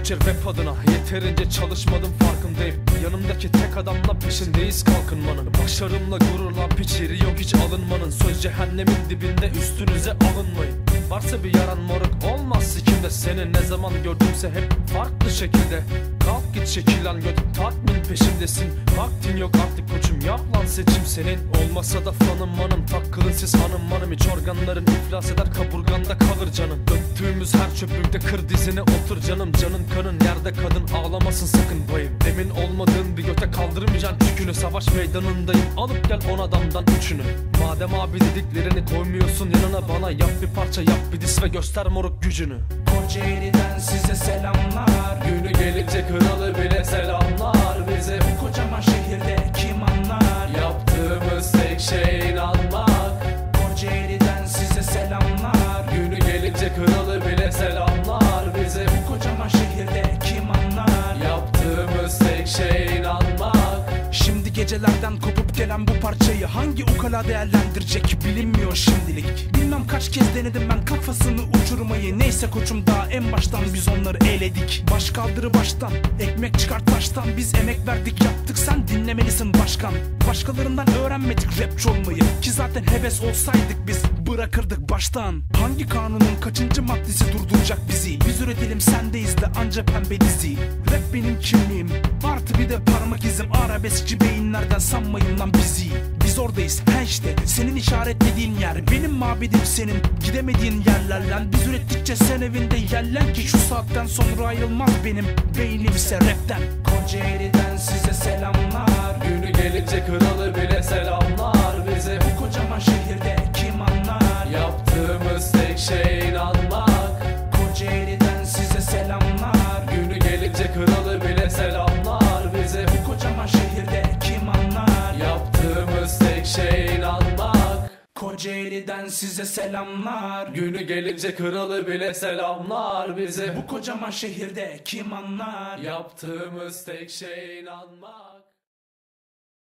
gece rap adına yeterince çalışmadım, farkındayım. Yanımdaki tek adamla peşindeyiz kalkınmanın. Başarımla gururla piçiri yok hiç alınmanın. Söz cehennemin dibinde, üstünüze alınmayın. Varsa bir yaran moruk, olmaz sikimde. Seni ne zaman gördümse hep farklı şekilde. Kalk git şekillen göt, tatmin peşimdesin. Vaktin yok artık koçum, yap lan seçim senin. Olmasa da fanım manım, takılın siz hanım manım. İç organların iflas eder, kaburganda kalır canım. Döktüğümüz her çöplükte kır dizine otur canım. Canın kanın yerde, kadın ağlamasın sakın bayım. Emin olmadığın bir göte kaldırmayacaksın yükünü. Savaş meydanındayım, alıp gel 10 adamdan 3'ünü. Madem abi dediklerini koymuyorsun yanına, bana yap bir parça, yap bir dis ve göster moruk gücünü. Kocaeli'den size selamlar. Günü gelince kralı bile selamlar bize. Bu kocaman şehirde kim anlar? Yaptığımız tek şey inanmak. Kocaeli'den size selamlar. Günü gelince kralı bile selamlar bize. Bu kocaman şehirde kim anlar? Yaptığımız tek şey inanmak. Şimdi gecelerden kopup gelen bu parçayı hangi ukala değerlendirecek bilinmiyor şimdilik. Bilmem kaç kez denedim ben kafasını uçurmayı. Neyse koçum, daha en baştan biz onları eledik. Baş kaldırı baştan, ekmek çıkar taştan. Biz emek verdik yaptık, sen dinlemelisin başkan. Başkalarından öğrenmedik rapçi olmayı, ki zaten heves olsaydık biz bırakırdık baştan. Hangi kanunun kaçıncı maddesi durduracak bizi? Biz üretelim sendeyiz de anca pembe dizi. Rap benim kimliğim, artı bir de parmak izim. Arabeskçi beyinlerden sanmayın lan bizi. Biz oradayız, he işte senin işaretlediğin yer. Benim mabedim senin gidemediğin yerler lan. Biz ürettikçe sen evinde yerlen ki şu saatten sonra ayrılmaz benim beynimse rapten. Kocaeli'den size selamlar. Günü gelince kralı bile selamlar bize. Bu kocaman şehirde kim anlar? Yaptığımız tek şey inanmak. Kocaeli'den size selamlar. Günü gelince kralı bile selamlar bize. Bu kocaman şehirde kim anlar? Yaptığımız tek şey inanmak. Kocaeli'den size selamlar. Günü gelince kralı bile selamlar bize. Bu kocaman şehirde kim anlar? Yaptığımız tek şey inanmak.